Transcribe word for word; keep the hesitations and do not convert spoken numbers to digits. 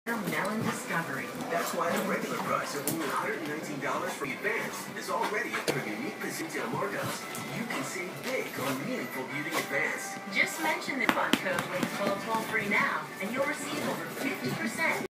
Melon Discovery. That's why the regular price of only one hundred nineteen dollars for Advance is already a unique retail markups. You can save big on meaningful beauty advanced. Just mention the coupon code